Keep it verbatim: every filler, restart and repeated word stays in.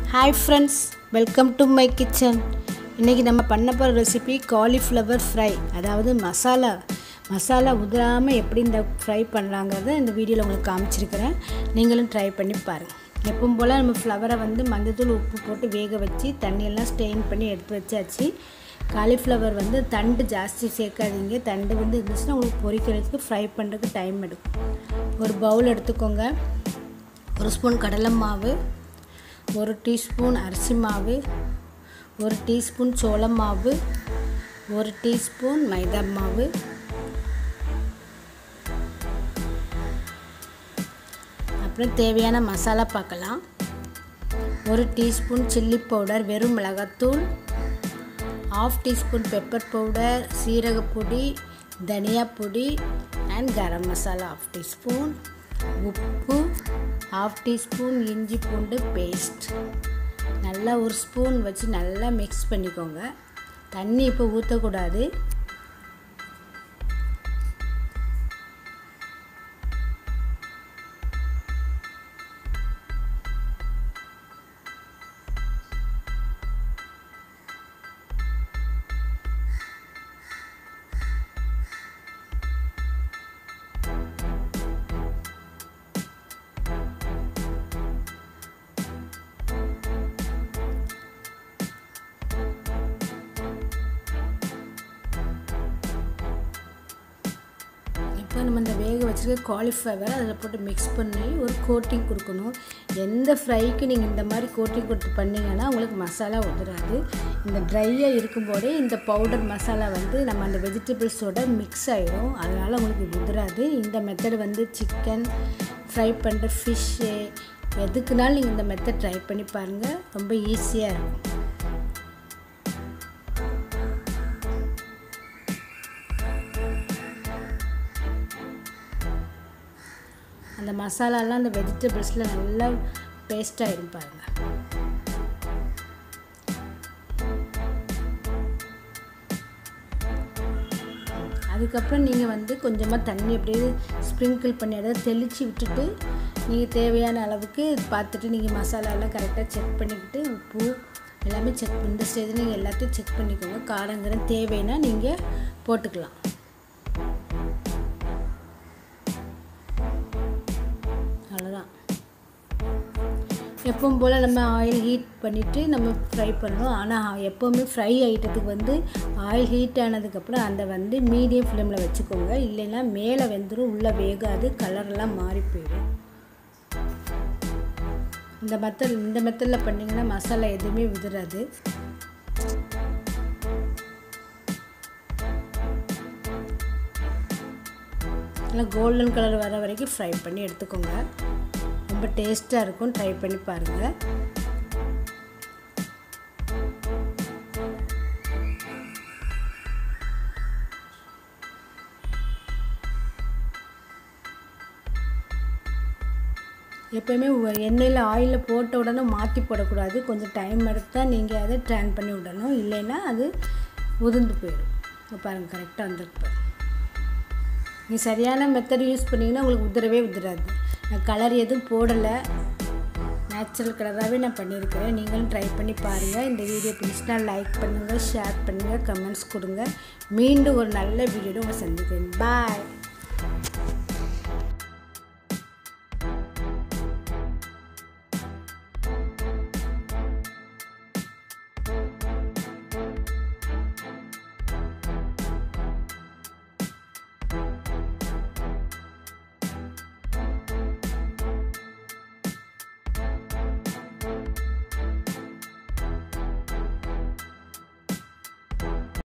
Hi friends, welcome to my kitchen. இன்னைக்கு நம்ம பண்ண போற ரெசிபி காலிஃப்ளவர் ஃப்ரை. அதாவது மசாலா மசாலா உதிராம எப்படி இந்த ஃப்ரை பண்ணலாம்ங்கறத இந்த வீடியோல உங்களுக்கு காமிச்சிருக்கேன். நீங்களும் ட்ரை பண்ணி பாருங்க. எப்பவும் போல நம்ம ஃப்ளவரை வந்து மஞ்சள் உப்பு போட்டு வேக வச்சு தண்ணி எல்லாம் ஸ்டெயின் பண்ணி எடுத்து வச்சாச்சு. காலிஃப்ளவர் வந்து தண்டு ஜாஸ்தி சேர்க்காதீங்க. தண்டு வந்து இருந்துச்சுன்னா உங்களுக்கு பொரிக்கிறதுக்கு ஃப்ரை பண்ணுறதுக்கு டைம் எடுக்கும். ஒரு பவுல் எடுத்துக்கோங்க. ஒரு ஸ்பூன் கடலை மாவு, ஒரு டீஸ்பூன் அரிசி மாவு, ஒரு டீஸ்பூன் சோள மாவு, ஒரு டீஸ்பூன் மைதா மாவு, அப்புறம் தேவையான மசாலா பார்க்கலாம். ஒரு டீஸ்பூன் சில்லி பவுடர் வெறும் மிளகாத்தூள், ஹாஃப் டீஸ்பூன் பெப்பர் பவுடர், சீரகப்பொடி, தனியா பொடி and garam masala half teaspoon, உப்பு ஹாஃப் டீஸ்பூன், இஞ்சி பூண்டு பேஸ்ட். நல்லா ஒரு ஸ்பூன் வச்சு நல்லா மிக்ஸ் பண்ணிக்கோங்க. தண்ணி இப்போ ஊற்றக்கூடாது. இப்போ நம்ம இந்த வேக வச்சுருக்க காலிஃப்ளவர் அதில் போட்டு மிக்ஸ் பண்ணி ஒரு கோட்டிங் கொடுக்கணும். எந்த ஃப்ரைக்கு நீங்கள் இந்த மாதிரி கோட்டிங் கொடுத்து பண்ணிங்கன்னா உங்களுக்கு மசாலா உதிராது. இந்த ட்ரையாக இருக்கும்போதே இந்த பவுடர் மசாலா வந்து நம்ம அந்த வெஜிடபிள்ஸோட மிக்ஸ் ஆகிடும். அதனால் உங்களுக்கு உதிராது. இந்த மெத்தட் வந்து சிக்கன் ஃப்ரை பண்ணுற ஃபிஷ்ஷு எதுக்குனாலும் நீங்கள் இந்த மெத்தட் ட்ரை பண்ணி பாருங்கள். ரொம்ப ஈஸியாக இருக்கும். அந்த மசாலாலாம் அந்த வெஜிடபிள்ஸில் நல்லா பேஸ்ட் ஆகிடும் பாருங்கள். அதுக்கப்புறம் நீங்கள் வந்து கொஞ்சமாக தண்ணி அப்படியே ஸ்ப்ரிங்கிள் பண்ணி அதாவது தெளித்து விட்டுட்டு நீங்கள் தேவையான அளவுக்கு பார்த்துட்டு நீங்கள் மசாலாலாம் கரெக்டாக செக் பண்ணிக்கிட்டு உப்பு எல்லாமே செக் இந்த ஸ்டேஜில் நீங்கள் எல்லாத்தையும் செக் பண்ணிக்கோங்க. காரங்கிறம் தேவைன்னா நீங்கள் போட்டுக்கலாம். அவ்வளோதான். எப்பவும் போல் நம்ம ஆயில் ஹீட் பண்ணிவிட்டு நம்ம ஃப்ரை பண்ணணும். ஆனால் எப்போவுமே ஃப்ரை ஐட்டத்துக்கு வந்து ஆயில் ஹீட் ஆனதுக்கப்புறம் அந்த வந்து மீடியம் ஃப்ளேமில் வச்சுக்கோங்க. இல்லைன்னா மேலே வெந்துடும், உள்ளே வேகாது, கலரெல்லாம் மாறி போயிடும். இந்த மெத்தட் இந்த மெத்தடில் பண்ணிங்கன்னா மசாலா எதுவுமே உதிராது. நல்லா கோல்டன் கலர் வர வரைக்கும் ஃப்ரை பண்ணி எடுத்துக்கோங்க. ரொம்ப டேஸ்ட்டாக இருக்கும். ட்ரை பண்ணி பாருங்கள். எப்போயுமே எண்ணெயில் ஆயிலில் போட்ட உடனே மாற்றி போடக்கூடாது. கொஞ்சம் டைம் எடுத்தால் நீங்கள் அதை ட்ரான் பண்ணி விடணும். இல்லைன்னா அது உதிர்ந்து போயிடும். இப்போ பாருங்கள் கரெக்டாக வந்துருக்கு. நீங்கள் சரியான மெத்தட் யூஸ் பண்ணிங்கன்னா உங்களுக்கு உதிரவே உதிராது. நான் கலர் எதுவும் போடலை, நேச்சுரல் கலராகவே நான் பண்ணியிருக்கிறேன். நீங்களும் ட்ரை பண்ணி பாருங்கள். இந்த வீடியோ பிடிச்சினா லைக் பண்ணுங்கள், ஷேர் பண்ணுங்கள், கமெண்ட்ஸ் கொடுங்க. மீண்டும் ஒரு நல்ல வீடியோட உங்களை சந்திக்கிறேன். பாய்.